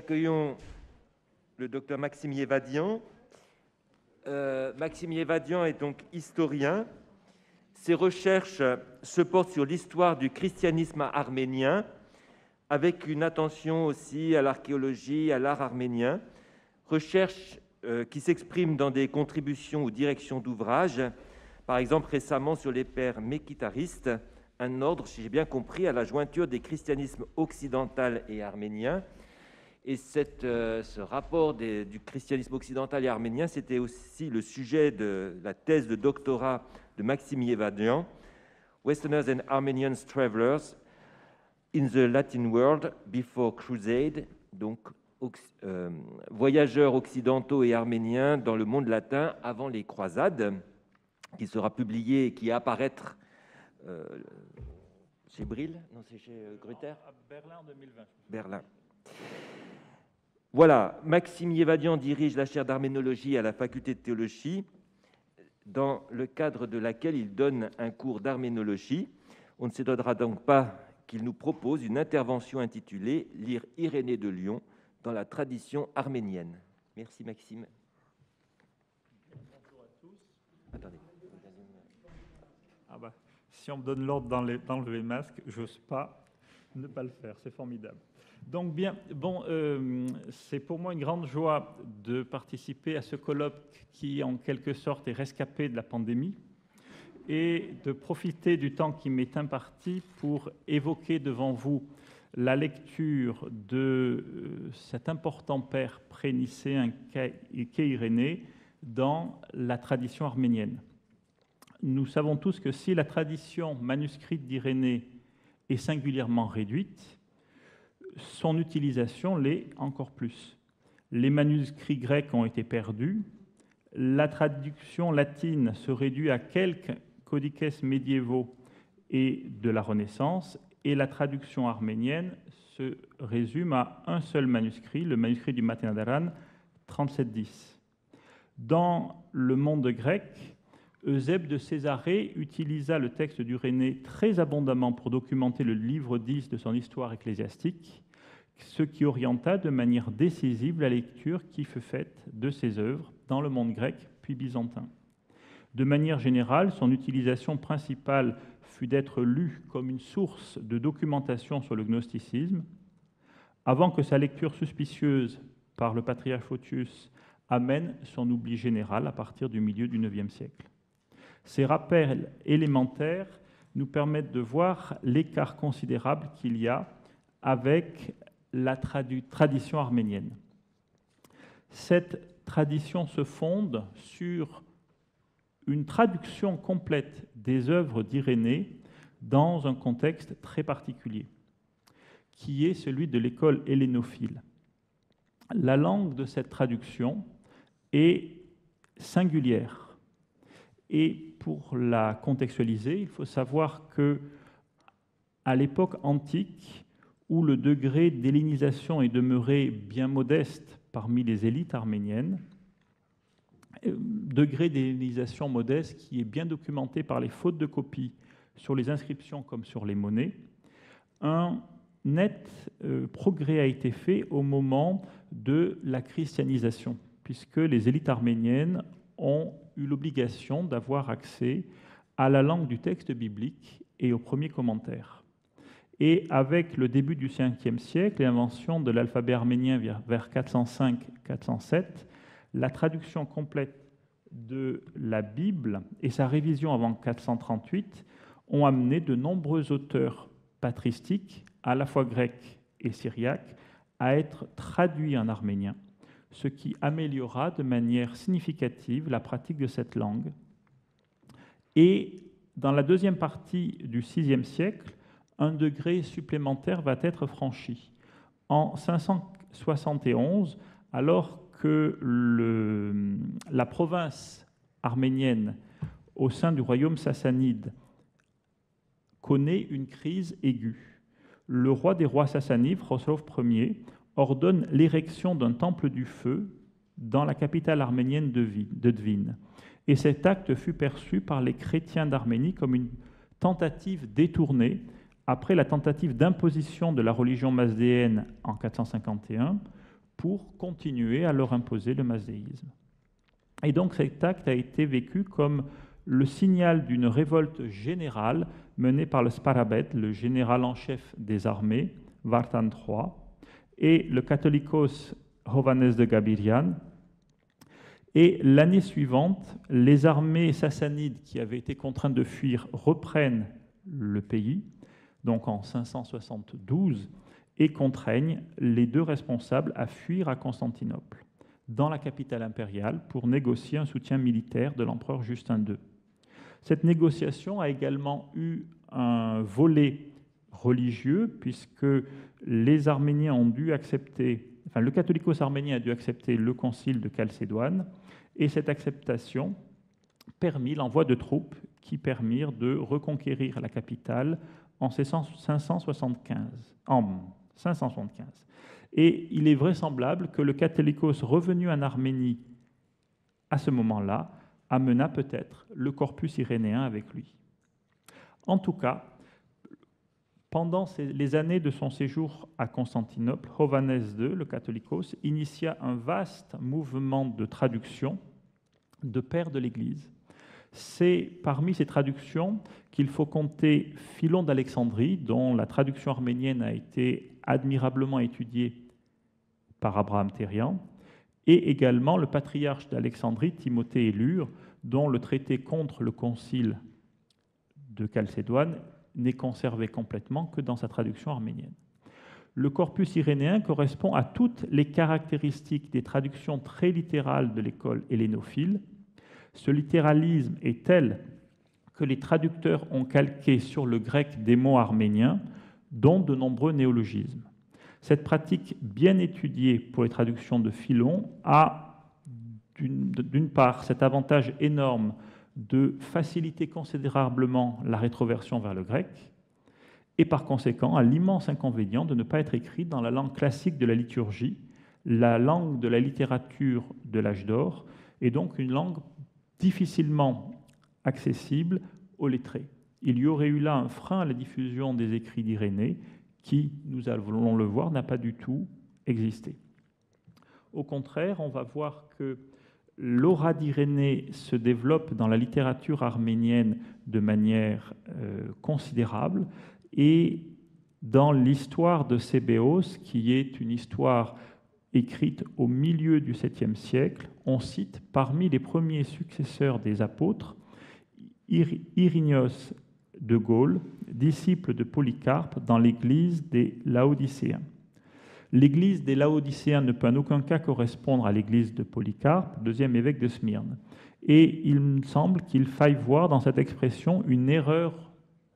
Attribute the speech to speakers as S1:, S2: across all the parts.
S1: accueillons le docteur Maxime Yevadian. Maxime Yevadian est donc historien. Ses recherches se portent sur l'histoire du christianisme arménien, avec une attention aussi à l'archéologie, à l'art arménien. Recherches qui s'expriment dans des contributions ou directions d'ouvrages, par exemple récemment sur les pères mékitaristes, un ordre, si j'ai bien compris, à la jointure des christianismes occidental et arménien. Et ce rapport du christianisme occidental et arménien, c'était aussi le sujet de la thèse de doctorat de Maxime Yevadian, Westerners and Armenians Travelers in the Latin World Before Crusade, donc voyageurs occidentaux et arméniens dans le monde latin avant les croisades, qui sera publié et qui va apparaître chez Brill, non, c'est chez Gruyter,
S2: à Berlin en 2020.
S1: Berlin. Voilà, Maxime Yevadian dirige la chaire d'arménologie à la faculté de théologie, dans le cadre de laquelle il donne un cours d'arménologie. On ne s'étonnera donc pas qu'il nous propose une intervention intitulée « Lire Irénée de Lyon dans la tradition arménienne ». Merci Maxime.
S2: Bonjour à tous.
S1: Attendez.
S2: Ah bah, si on me donne l'ordre d'enlever le masque, je n'ose pas ne pas le faire, c'est formidable. Donc bien, c'est pour moi une grande joie de participer à ce colloque qui, en quelque sorte, est rescapé de la pandémie et de profiter du temps qui m'est imparti pour évoquer devant vous la lecture de cet important père prénicéen qu'est Irénée dans la tradition arménienne. Nous savons tous que si la tradition manuscrite d'Irénée est singulièrement réduite, son utilisation l'est encore plus. Les manuscrits grecs ont été perdus, la traduction latine se réduit à quelques codices médiévaux et de la Renaissance, et la traduction arménienne se résume à un seul manuscrit, le manuscrit du Maténadaran 3710. Dans le monde grec, Eusèbe de Césarée utilisa le texte d'Irénée très abondamment pour documenter le livre 10 de son histoire ecclésiastique, ce qui orienta de manière décisive la lecture qui fut faite de ses œuvres dans le monde grec puis byzantin. De manière générale, son utilisation principale fut d'être lue comme une source de documentation sur le gnosticisme, avant que sa lecture suspicieuse par le patriarche Photius amène son oubli général à partir du milieu du IXe siècle. Ces rappels élémentaires nous permettent de voir l'écart considérable qu'il y a avec la tradition arménienne. Cette tradition se fonde sur une traduction complète des œuvres d'Irénée dans un contexte très particulier, qui est celui de l'école hellénophile. La langue de cette traduction est singulière. Et pour la contextualiser, il faut savoir que à l'époque antique, où le degré d'hellénisation est demeuré bien modeste parmi les élites arméniennes, degré d'hellénisation modeste qui est bien documenté par les fautes de copie sur les inscriptions comme sur les monnaies, un net progrès a été fait au moment de la christianisation, puisque les élites arméniennes ont eu l'obligation d'avoir accès à la langue du texte biblique et aux premiers commentaires. Et avec le début du 5e siècle et l'invention de l'alphabet arménien vers 405-407, la traduction complète de la Bible et sa révision avant 438 ont amené de nombreux auteurs patristiques, à la fois grecs et syriaques, à être traduits en arménien, ce qui améliorera de manière significative la pratique de cette langue. Et dans la deuxième partie du VIe siècle, un degré supplémentaire va être franchi. En 571, alors que la province arménienne au sein du royaume sassanide connaît une crise aiguë, le roi des rois sassanides, Khosrov Ier, ordonne l'érection d'un temple du feu dans la capitale arménienne de Dvin. Et cet acte fut perçu par les chrétiens d'Arménie comme une tentative détournée après la tentative d'imposition de la religion mazdéenne en 451, pour continuer à leur imposer le mazdéisme. Et donc cet acte a été vécu comme le signal d'une révolte générale menée par le Sparabet, le général en chef des armées, Vartan III, et le catholicos Hovhannes de Gabirian. Et l'année suivante, les armées sassanides qui avaient été contraintes de fuir reprennent le pays, donc en 572, et contraignent les deux responsables à fuir à Constantinople, dans la capitale impériale, pour négocier un soutien militaire de l'empereur Justin II. Cette négociation a également eu un volet religieux, puisque les Arméniens ont dû accepter, enfin le catholicos arménien a dû accepter le concile de Chalcédoine, et cette acceptation permit l'envoi de troupes qui permirent de reconquérir la capitale en 575. Et il est vraisemblable que le catholicos revenu en Arménie à ce moment-là amena peut-être le corpus irénéen avec lui. En tout cas, pendant les années de son séjour à Constantinople, Hovhannes II, le catholicos, initia un vaste mouvement de traduction de pères de l'Église. C'est parmi ces traductions qu'il faut compter Philon d'Alexandrie, dont la traduction arménienne a été admirablement étudiée par Abraham Térian, et également le patriarche d'Alexandrie, Timothée Élure, dont le traité contre le concile de Chalcédoine n'est conservé complètement que dans sa traduction arménienne. Le corpus irénéen correspond à toutes les caractéristiques des traductions très littérales de l'école hellénophile. Ce littéralisme est tel que les traducteurs ont calqué sur le grec des mots arméniens, dont de nombreux néologismes. Cette pratique bien étudiée pour les traductions de Philon a, d'une part, cet avantage énorme de faciliter considérablement la rétroversion vers le grec, et par conséquent a l'immense inconvénient de ne pas être écrit dans la langue classique de la liturgie, la langue de la littérature de l'âge d'or, et donc une langue difficilement accessible aux lettrés. Il y aurait eu là un frein à la diffusion des écrits d'Irénée qui, nous allons le voir, n'a pas du tout existé. Au contraire, on va voir que l'aura d'Irénée se développe dans la littérature arménienne de manière considérable, et dans l'histoire de Sébéos, qui est une histoire écrite au milieu du 7e siècle, on cite parmi les premiers successeurs des apôtres Irénios de Gaulle, disciple de Polycarpe dans l'église des Laodicéens. L'église des Laodicéens ne peut en aucun cas correspondre à l'église de Polycarpe, deuxième évêque de Smyrne. Et il me semble qu'il faille voir dans cette expression une erreur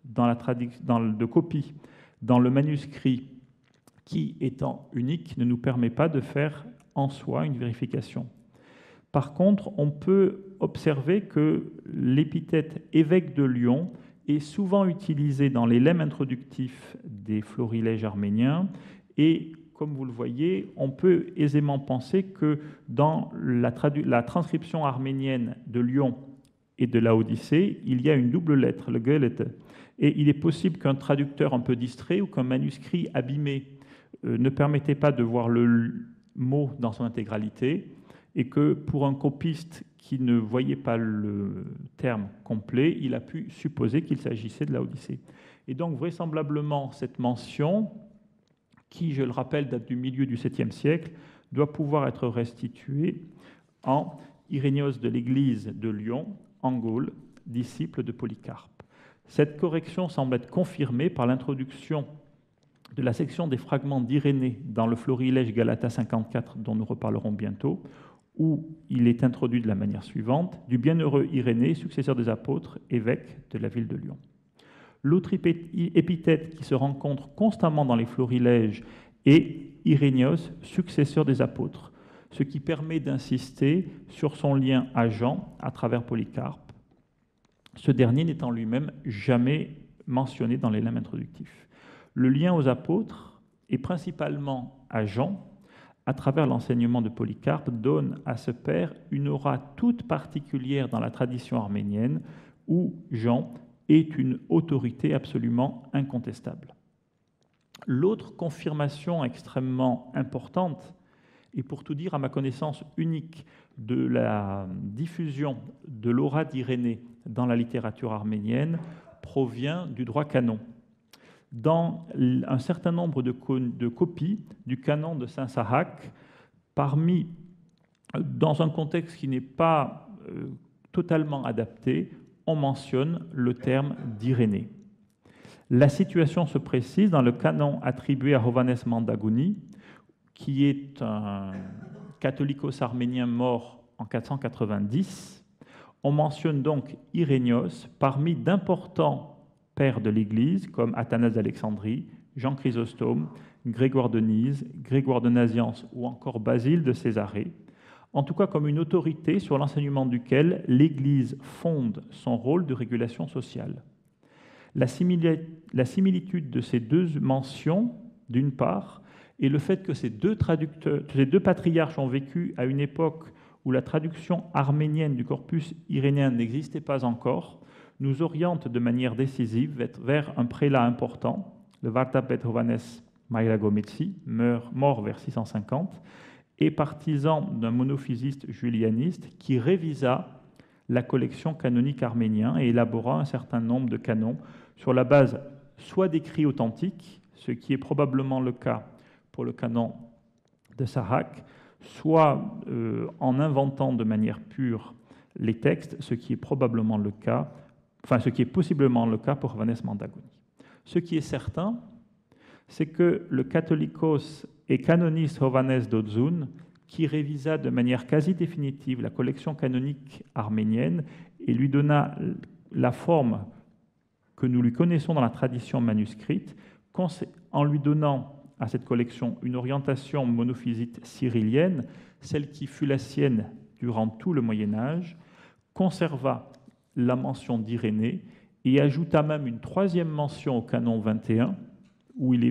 S2: de copie dans le manuscrit qui, étant unique, ne nous permet pas de faire en soi une vérification. Par contre, on peut observer que l'épithète évêque de Lyon est souvent utilisée dans les lemmes introductifs des florilèges arméniens, et comme vous le voyez, on peut aisément penser que dans la transcription arménienne de Lyon et de Laodicée, il y a une double lettre, le Goélete. Et il est possible qu'un traducteur un peu distrait ou qu'un manuscrit abîmé ne permettait pas de voir le mot dans son intégralité, et que pour un copiste qui ne voyait pas le terme complet, il a pu supposer qu'il s'agissait de Laodicée. Et donc vraisemblablement, cette mention, qui, je le rappelle, date du milieu du 7e siècle, doit pouvoir être restituée en Irénios de l'église de Lyon, en Gaule, disciple de Polycarpe. Cette correction semble être confirmée par l'introduction de la section des fragments d'Irénée dans le florilège Galata 54, dont nous reparlerons bientôt, où il est introduit de la manière suivante: du bienheureux Irénée, successeur des apôtres, évêque de la ville de Lyon. L'autre épithète qui se rencontre constamment dans les florilèges est Irénios, successeur des apôtres, ce qui permet d'insister sur son lien à Jean à travers Polycarpe, ce dernier n'étant lui-même jamais mentionné dans les lemmes introductifs. Le lien aux apôtres, et principalement à Jean, à travers l'enseignement de Polycarpe, donne à ce père une aura toute particulière dans la tradition arménienne, où Jean est une autorité absolument incontestable. L'autre confirmation extrêmement importante Et pour tout dire, à ma connaissance unique de la diffusion de l'aura d'Irénée dans la littérature arménienne provient du droit canon. Dans un certain nombre de copies du canon de Saint-Sahak, dans un contexte qui n'est pas totalement adapté, on mentionne le terme d'Irénée. La situation se précise dans le canon attribué à Hovhannes Mandagouni, qui est un catholicos arménien mort en 490. On mentionne donc Irénios parmi d'importants pères de l'Église comme Athanase d'Alexandrie, Jean Chrysostome, Grégoire de Nysse, Grégoire de Nazianze ou encore Basile de Césarée, en tout cas comme une autorité sur l'enseignement duquel l'Église fonde son rôle de régulation sociale. La similitude de ces deux mentions, d'une part, et le fait que ces deux patriarches ont vécu à une époque où la traduction arménienne du corpus irénéen n'existait pas encore, nous oriente de manière décisive vers un prélat important, le Vartabet Hovhannes Mairagometsi, mort vers 650, et partisan d'un monophysiste julianiste qui révisa la collection canonique arménienne et élabora un certain nombre de canons sur la base soit d'écrits authentiques, ce qui est probablement le cas pour le canon de Sahak, soit en inventant de manière pure les textes, ce qui est possiblement le cas pour Hovhannes Mandagouni. Ce qui est certain, c'est que le catholicos et canoniste Hovhannes d'Odzun, qui révisa de manière quasi définitive la collection canonique arménienne et lui donna la forme que nous lui connaissons dans la tradition manuscrite, en lui donnant à cette collection une orientation monophysite cyrillienne, celle qui fut la sienne durant tout le Moyen-Âge, conserva la mention d'Irénée et ajouta même une troisième mention au canon 21, où il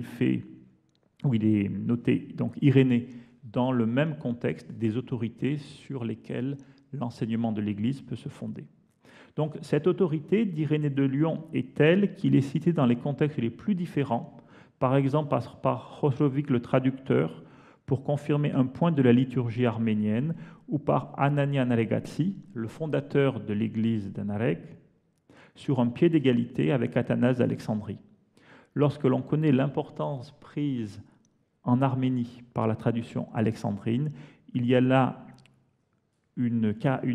S2: est noté donc Irénée dans le même contexte des autorités sur lesquelles l'enseignement de l'Église peut se fonder. Donc cette autorité d'Irénée de Lyon est telle qu'il est cité dans les contextes les plus différents, par exemple par Khosrovic le traducteur, pour confirmer un point de la liturgie arménienne, ou par Anania Naregatsi, le fondateur de l'église de Narek, sur un pied d'égalité avec Athanase d'Alexandrie. Lorsque l'on connaît l'importance prise en Arménie par la traduction alexandrine, il y a là une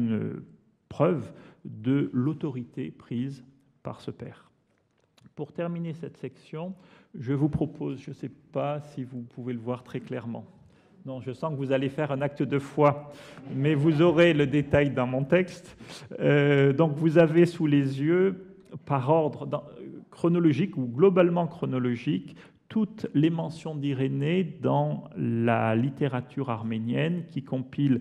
S2: preuve de l'autorité prise par ce père. Pour terminer cette section, je vous propose, je ne sais pas si vous pouvez le voir très clairement. Non, je sens que vous allez faire un acte de foi, mais vous aurez le détail dans mon texte. Donc vous avez sous les yeux, par ordre chronologique ou globalement chronologique, toutes les mentions d'Irénée dans la littérature arménienne qui compile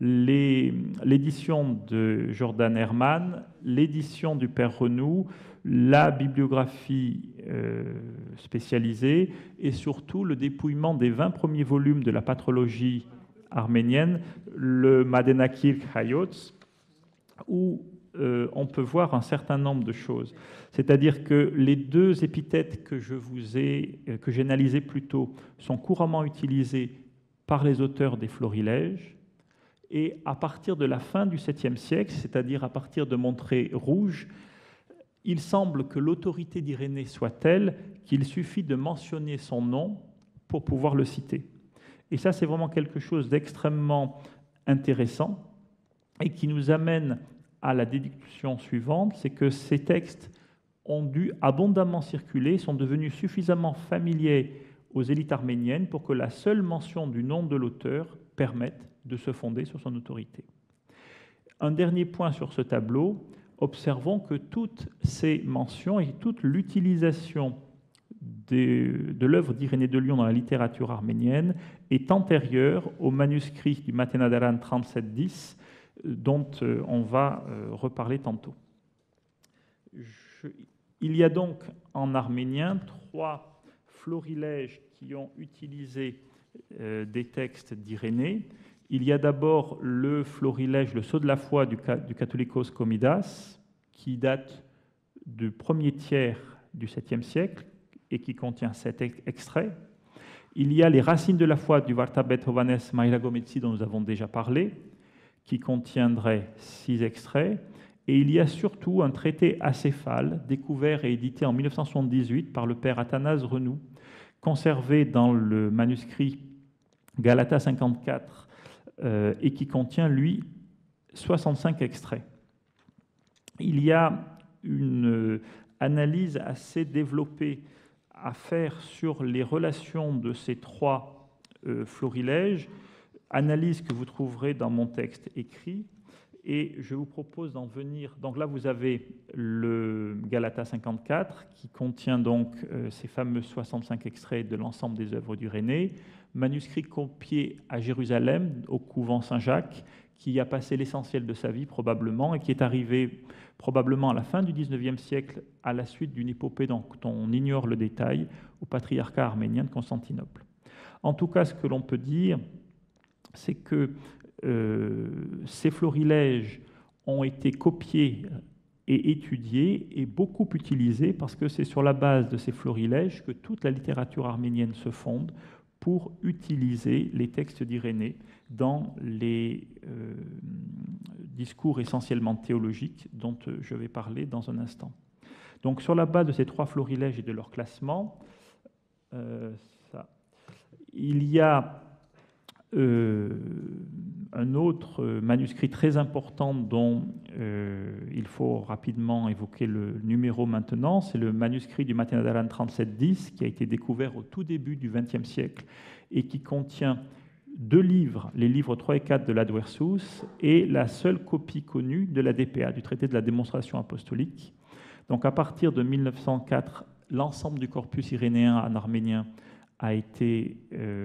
S2: l'édition de Jordan Herman, l'édition du Père Renou, la bibliographie spécialisée et surtout le dépouillement des 20 premiers volumes de la patrologie arménienne, le Madenakir Hayotz, où on peut voir un certain nombre de choses. C'est-à-dire que les deux épithètes que j'ai analysées plus tôt sont couramment utilisées par les auteurs des florilèges, et à partir de la fin du 7e siècle, c'est-à-dire à partir de Montré Rouge, il semble que l'autorité d'Irénée soit telle qu'il suffit de mentionner son nom pour pouvoir le citer. Et ça, c'est vraiment quelque chose d'extrêmement intéressant et qui nous amène à la déduction suivante, c'est que ces textes ont dû abondamment circuler, sont devenus suffisamment familiers aux élites arméniennes pour que la seule mention du nom de l'auteur permette de se fonder sur son autorité. Un dernier point sur ce tableau, observons que toutes ces mentions et toute l'utilisation de l'œuvre d'Irénée de Lyon dans la littérature arménienne est antérieure au manuscrit du Matenadaran 3710 dont on va reparler tantôt. Il y a donc en arménien 3 florilèges qui ont utilisé des textes d'Irénée. Il y a d'abord le florilège, le sceau de la foi du Catholicos Komidas, qui date du premier tiers du 7e siècle et qui contient 7 extraits. Il y a les racines de la foi du Vartabet Hovannes Maïragometsi dont nous avons déjà parlé, qui contiendrait 6 extraits. Et il y a surtout un traité acéphale, découvert et édité en 1978 par le père Athanase Renou, conservé dans le manuscrit Galata 54, et qui contient, lui, 65 extraits. Il y a une analyse assez développée à faire sur les relations de ces 3 florilèges, analyse que vous trouverez dans mon texte écrit, et je vous propose d'en venir. Donc là, vous avez le Galata 54, qui contient donc ces fameux 65 extraits de l'ensemble des œuvres d'Irénée, manuscrit copié à Jérusalem, au couvent Saint-Jacques, qui y a passé l'essentiel de sa vie probablement, et qui est arrivé probablement à la fin du XIXe siècle, à la suite d'une épopée dont on ignore le détail, au patriarcat arménien de Constantinople. En tout cas, ce que l'on peut dire, c'est que ces florilèges ont été copiés et étudiés et beaucoup utilisés, parce que c'est sur la base de ces florilèges que toute la littérature arménienne se fonde pour utiliser les textes d'Irénée dans les discours essentiellement théologiques dont je vais parler dans un instant. Donc sur la base de ces 3 florilèges et de leur classement, il y a un autre manuscrit très important dont il faut rapidement évoquer le numéro maintenant, c'est le manuscrit du Matenadaran 3710 qui a été découvert au tout début du XXe siècle et qui contient 2 livres, les livres 3 et 4 de l'Adversus et la seule copie connue de la DPA, du traité de la démonstration apostolique. Donc à partir de 1904, l'ensemble du corpus irénéen en arménien a été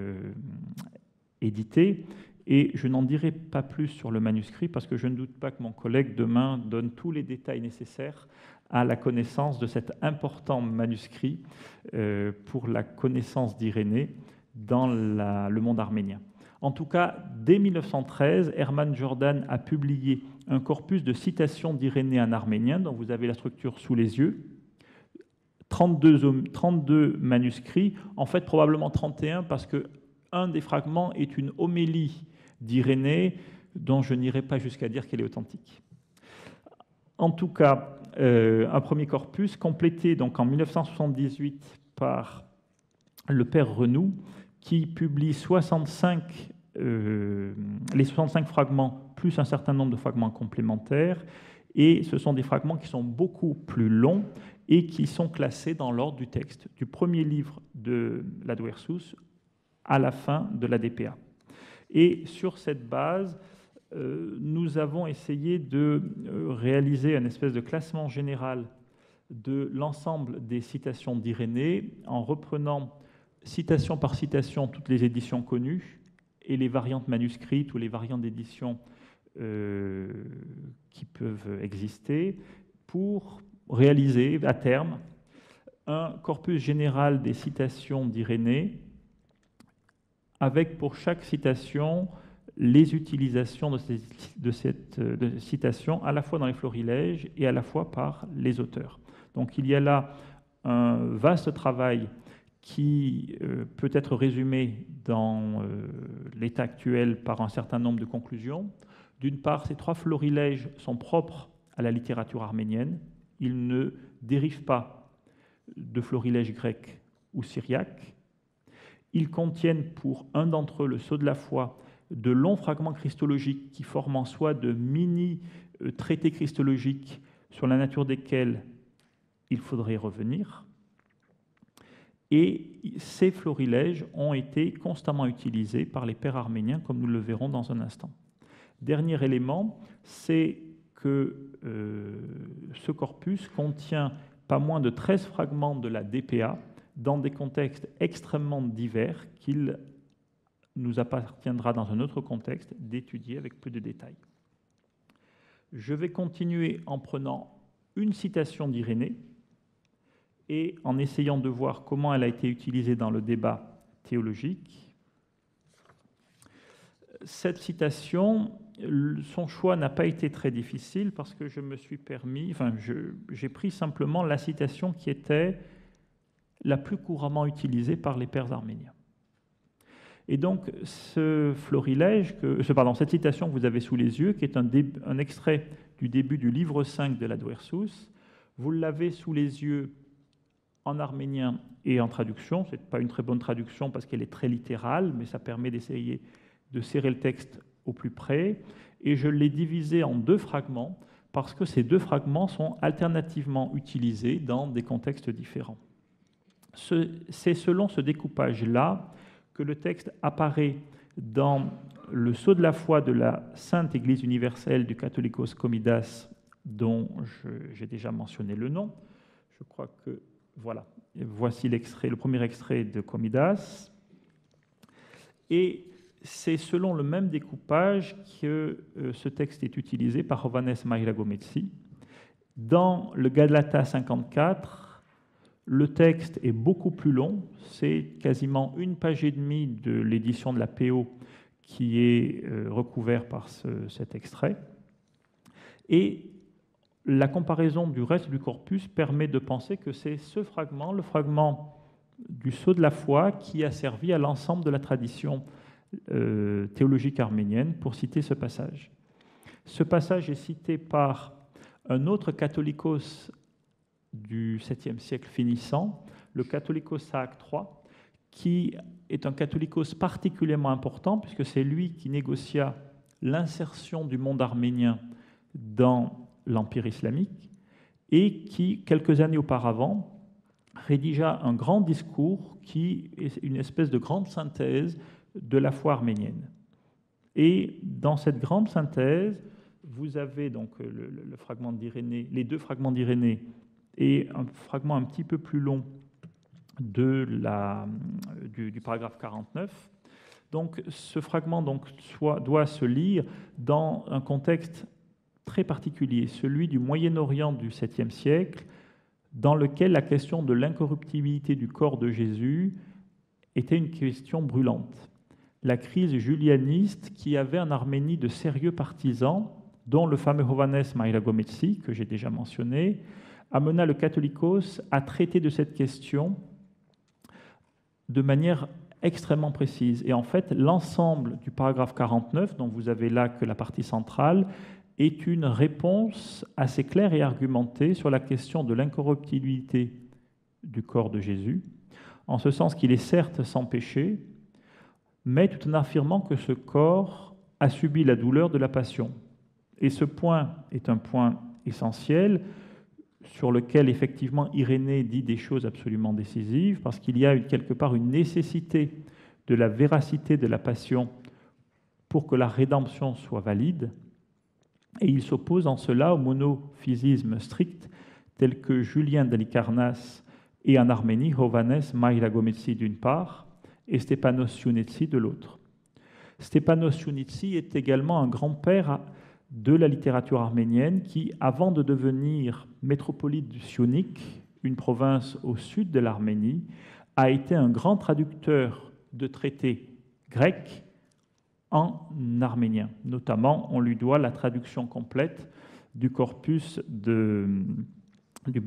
S2: édité, et je n'en dirai pas plus sur le manuscrit parce que je ne doute pas que mon collègue demain donne tous les détails nécessaires à la connaissance de cet important manuscrit pour la connaissance d'Irénée dans le monde arménien. En tout cas, dès 1913, Hermann Jordan a publié un corpus de citations d'Irénée en arménien, dont vous avez la structure sous les yeux, 32 manuscrits, en fait probablement 31 parce que un des fragments est une homélie d'Irénée dont je n'irai pas jusqu'à dire qu'elle est authentique. En tout cas, un premier corpus complété donc en 1978 par le père Renou qui publie les 65 fragments plus un certain nombre de fragments complémentaires, et ce sont des fragments qui sont beaucoup plus longs et qui sont classés dans l'ordre du texte, du premier livre de l'Adversus à la fin de la DPA. Et sur cette base, nous avons essayé de réaliser un espèce de classement général de l'ensemble des citations d'Irénée en reprenant citation par citation toutes les éditions connues et les variantes manuscrites ou les variantes d'édition qui peuvent exister pour réaliser à terme un corpus général des citations d'Irénée avec pour chaque citation les utilisations de cette citation à la fois dans les florilèges et à la fois par les auteurs. Donc il y a là un vaste travail qui peut être résumé dans l'état actuel par un certain nombre de conclusions. D'une part, ces 3 florilèges sont propres à la littérature arménienne. Ils ne dérivent pas de florilèges grecs ou syriaques. Ils contiennent pour un d'entre eux, le Sceau de la foi, de longs fragments christologiques qui forment en soi de mini-traités christologiques sur la nature desquels il faudrait revenir. Et ces florilèges ont été constamment utilisés par les pères arméniens, comme nous le verrons dans un instant. Dernier élément, c'est que ce corpus contient pas moins de 13 fragments de la DPA, dans des contextes extrêmement divers qu'il nous appartiendra dans un autre contexte d'étudier avec plus de détails. Je vais continuer en prenant une citation d'Irénée et en essayant de voir comment elle a été utilisée dans le débat théologique. Cette citation, son choix n'a pas été très difficile parce que je me suis permis, j'ai pris simplement la citation qui était la plus couramment utilisée par les pères arméniens. Et donc, ce florilège, cette citation que vous avez sous les yeux, qui est un extrait du début du livre 5 de la Dwersus, vous l'avez sous les yeux en arménien et en traduction. Ce n'est pas une très bonne traduction parce qu'elle est très littérale, mais ça permet d'essayer de serrer le texte au plus près. Et je l'ai divisé en 2 fragments parce que ces 2 fragments sont alternativement utilisés dans des contextes différents. C'est selon ce découpage-là que le texte apparaît dans le sceau de la foi de la Sainte Église universelle du Catholicos Comidas, dont j'ai déjà mentionné le nom. Je crois que, voilà, voici le premier extrait de Comidas. Et c'est selon le même découpage que ce texte est utilisé par Hovhannes Mairagometsi. Dans le Galata 54, le texte est beaucoup plus long, c'est quasiment 1,5 page de l'édition de la PO qui est recouvert par cet extrait. Et la comparaison du reste du corpus permet de penser que c'est ce fragment, le fragment du sceau de la foi, qui a servi à l'ensemble de la tradition théologique arménienne pour citer ce passage. Ce passage est cité par un autre catholicos du 7e siècle finissant, le Catholicos Saak III, qui est un catholicos particulièrement important, puisque c'est lui qui négocia l'insertion du monde arménien dans l'Empire islamique, et qui, quelques années auparavant, rédigea un grand discours qui est une espèce de grande synthèse de la foi arménienne. Et dans cette grande synthèse, vous avez donc le fragment d'Irénée, les 2 fragments d'Irénée, et un fragment un petit peu plus long du paragraphe 49. Donc, ce fragment doit se lire dans un contexte très particulier, celui du Moyen-Orient du 7e siècle, dans lequel la question de l'incorruptibilité du corps de Jésus était une question brûlante. La crise julianiste qui avait en Arménie de sérieux partisans, dont le fameux Hovhannes Mairagometsi, que j'ai déjà mentionné, amena le Catholicos à traiter de cette question de manière extrêmement précise. Et en fait, l'ensemble du paragraphe 49, dont vous avez là que la partie centrale, est une réponse assez claire et argumentée sur la question de l'incorruptibilité du corps de Jésus, en ce sens qu'il est certes sans péché, mais tout en affirmant que ce corps a subi la douleur de la passion. Et ce point est un point essentiel, sur lequel, effectivement, Irénée dit des choses absolument décisives, parce qu'il y a quelque part une nécessité de la véracité de la passion pour que la rédemption soit valide, et il s'oppose en cela au monophysisme strict, tel que Julien d'Halicarnasse et en Arménie, Hovhannes Mairagometsi d'une part, et Stepanos Siounetsi de l'autre. Stepanos Siounetsi est également un grand-père de la littérature arménienne qui, avant de devenir métropolite du Sionik, une province au sud de l'Arménie, a été un grand traducteur de traités grecs en arménien. Notamment, on lui doit la traduction complète du corpus du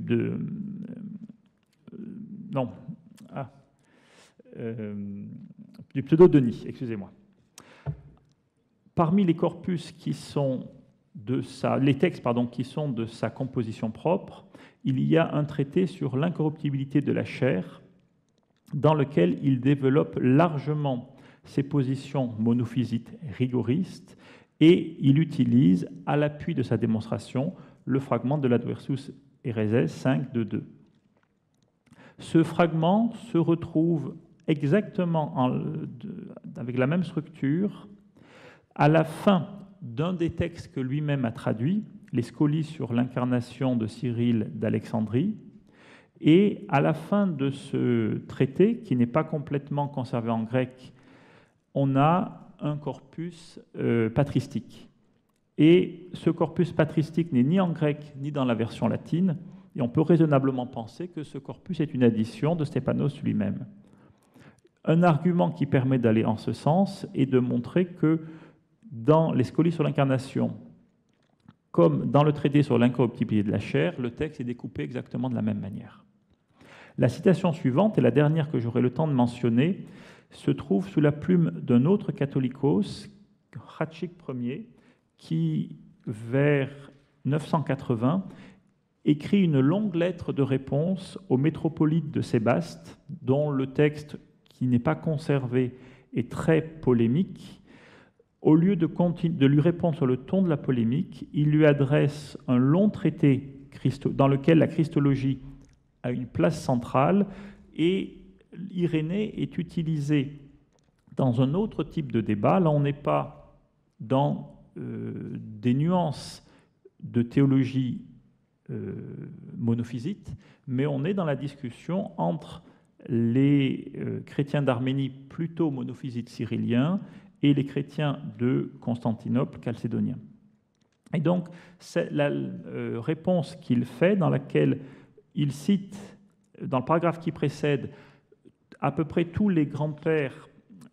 S2: Pseudo-Denis, excusez-moi. Parmi les corpus qui sont les textes qui sont de sa composition propre, il y a un traité sur l'incorruptibilité de la chair, dans lequel il développe largement ses positions monophysites rigoristes, et il utilise, à l'appui de sa démonstration, le fragment de la Dwersus Hérézès 5.2.2. Ce fragment se retrouve exactement avec la même structure à la fin d'un des textes que lui-même a traduit, les Scolies sur l'incarnation de Cyril d'Alexandrie, et à la fin de ce traité, qui n'est pas complètement conservé en grec, on a un corpus patristique. Et ce corpus patristique n'est ni en grec ni dans la version latine, et on peut raisonnablement penser que ce corpus est une addition de Stepanos lui-même. Un argument qui permet d'aller en ce sens est de montrer que dans les Scolies sur l'incarnation, comme dans le traité sur l'incorruptibilité de la chair, le texte est découpé exactement de la même manière. La citation suivante, et la dernière que j'aurai le temps de mentionner, se trouve sous la plume d'un autre catholicos, Hratchik Ier, qui, vers 980, écrit une longue lettre de réponse au métropolite de Sébaste, dont le texte, qui n'est pas conservé, est très polémique. Au lieu de lui répondre sur le ton de la polémique, il lui adresse un long traité dans lequel la christologie a une place centrale, et Irénée est utilisé dans un autre type de débat. Là, on n'est pas dans des nuances de théologie monophysite, mais on est dans la discussion entre les chrétiens d'Arménie plutôt monophysites cyrilliens et les chrétiens de Constantinople chalcédoniens. Et donc, c'est la réponse qu'il fait, dans laquelle il cite, dans le paragraphe qui précède, à peu près tous les grands-pères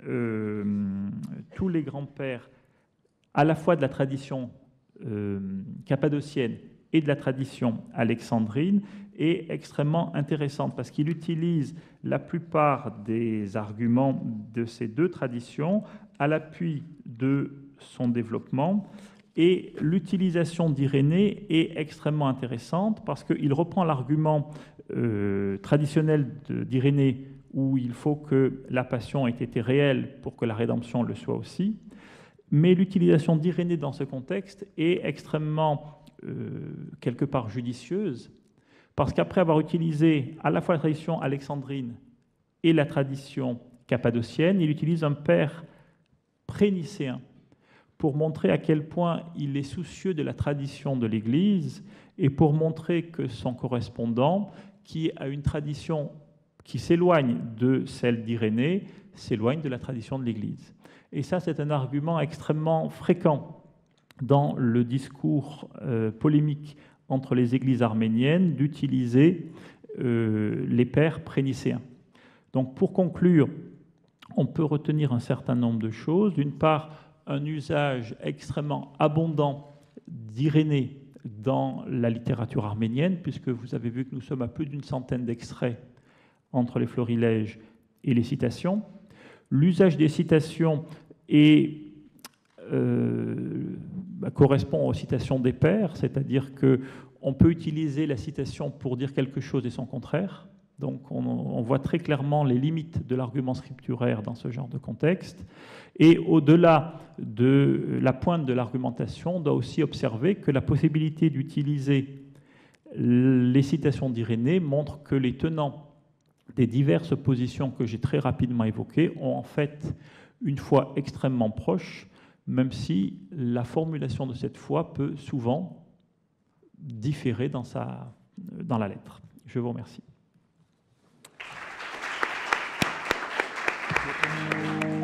S2: à la fois de la tradition cappadocienne et de la tradition alexandrine, est extrêmement intéressante parce qu'il utilise la plupart des arguments de ces deux traditions à l'appui de son développement. Et l'utilisation d'Irénée est extrêmement intéressante parce qu'il reprend l'argument traditionnel d'Irénée où il faut que la passion ait été réelle pour que la rédemption le soit aussi. Mais l'utilisation d'Irénée dans ce contexte est extrêmement, quelque part, judicieuse, parce qu'après avoir utilisé à la fois la tradition alexandrine et la tradition cappadocienne, il utilise un père pré-nicéen pour montrer à quel point il est soucieux de la tradition de l'Église et pour montrer que son correspondant, qui a une tradition qui s'éloigne de celle d'Irénée, s'éloigne de la tradition de l'Église. Et ça, c'est un argument extrêmement fréquent dans le discours polémique entre les églises arméniennes d'utiliser les pères pré-nicéens. Donc, pour conclure, on peut retenir un certain nombre de choses. D'une part, un usage extrêmement abondant d'Irénée dans la littérature arménienne, puisque vous avez vu que nous sommes à plus d'une centaine d'extraits entre les florilèges et les citations. L'usage des citations correspond aux citations des pères, c'est-à-dire qu'on peut utiliser la citation pour dire quelque chose et son contraire. Donc on voit très clairement les limites de l'argument scripturaire dans ce genre de contexte. Et au-delà de la pointe de l'argumentation, on doit aussi observer que la possibilité d'utiliser les citations d'Irénée montre que les tenants des diverses positions que j'ai très rapidement évoquées ont en fait une foi extrêmement proche, même si la formulation de cette foi peut souvent différer dans la lettre. Je vous remercie.